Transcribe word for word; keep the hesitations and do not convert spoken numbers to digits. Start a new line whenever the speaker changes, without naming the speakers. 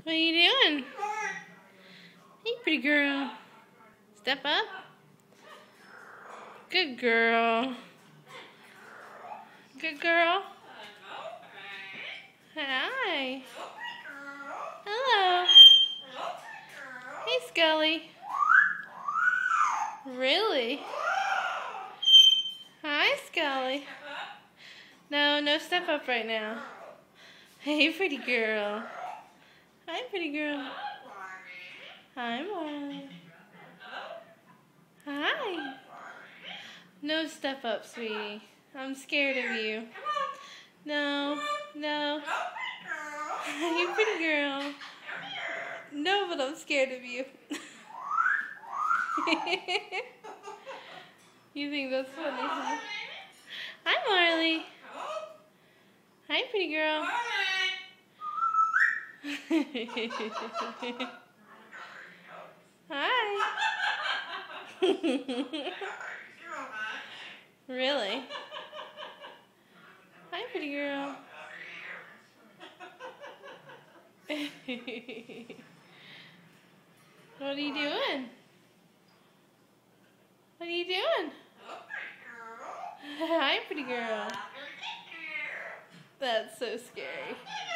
What are you doing? Hey, pretty girl. Step up. Good girl. Good girl. Hi. Hello. Hey, Scully. Really? Hi, Scully. No, no step up right now. Hey, pretty girl. Hi, pretty girl. Hi, Marley. Hi. No step up, sweetie. I'm scared of you. No, no. Hey, pretty girl. No, but I'm scared of you. You think that's funny, huh? Hi, Marley. Hi, pretty girl. Hi. Really? Hi, pretty girl. What are you doing? What are you doing? Hi, pretty girl. That's so scary.